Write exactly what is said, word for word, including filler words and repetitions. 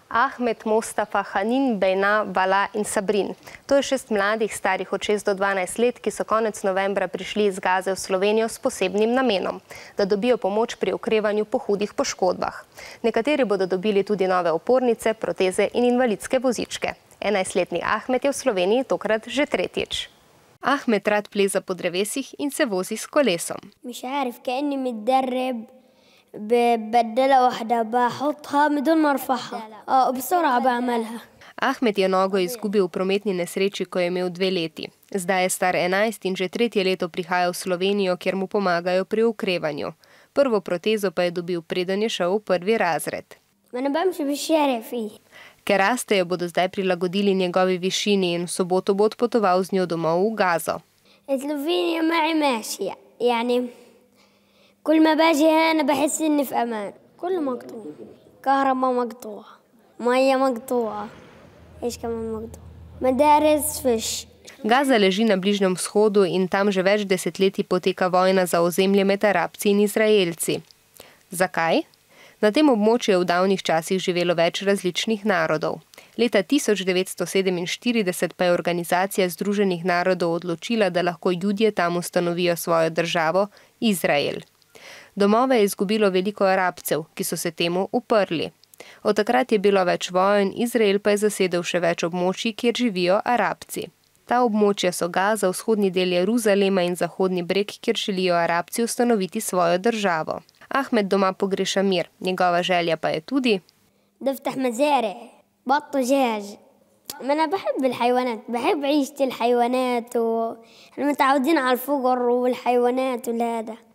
Ahmed, Mostafa, Hanin, Bejna, Vala in Sabrin. To je šest mladih, starih od šest do dvanajst let, ki so konec novembra prišli iz Gaze v Slovenijo s posebnim namenom, da dobijo pomoč pri okrevanju po hudih poškodbah. Nekateri bodo dobili tudi nove opornice, proteze in invalidske vozičke. enajstletni Ahmed je v Sloveniji tokrat že tretjič. Ahmed rad pleza po drevesih in se vozi s kolesom. مش عارف كأني متدرب ببدلها واحدة بحطها بدون ما ارفعها اه بسرعة بعملها. Ahmed je nogo izgubil v prometni nesreči, ko je imel dve leti. Zdaj je star enajst in že tretje leto prihaja v Slovenijo, kjer mu pomagajo pri okrevanju. Prvo protezo pa je dobil, preden je šel v prvi razred. ما أنا بمشي بالشارع فيه. Ker raste, jo bodo zdaj prilagodili njegovi višini in v soboto bo odpotoval z njo domov v Gazo. سلوفينيا معي ماشية يعني كل ما باجي هنا بحس إني في أمان. كله مقطوع، كهرباء مقطوعة، مية مقطوعة، إيش كمان مقطوع، مدارس فيش. Gaza leži na Bližnjem vzhodu in tam že več desetletij poteka vojna za ozemlje med Arabci in Izraelci. Zakaj? Na tem območju je v davnih časih živelo več različnih narodov. Leta tisoč devetsto sedeminštirideset pa je Organizacija združenih narodov odločila, da lahko Judje tam ustanovijo svojo državo, Izrael. Domove je izgubilo veliko Arabcev, ki so se temu uprli. Od takrat je bilo več vojn, Izrael pa je zasedel še več območij, kjer živijo Arabci. Ta območja so Gaza, vzhodni del Jeruzalema in zahodni breg, kjer želijo Arabci ustanoviti svojo državo. Ahmed doma pogreša mir, njegova želja pa je tudi, da افتح مزارع بط دجاج. ما أنا بحب الحيوانات، بحب عيشة الحيوانات وإحنا متعودين على الفقر والحيوانات وهذا.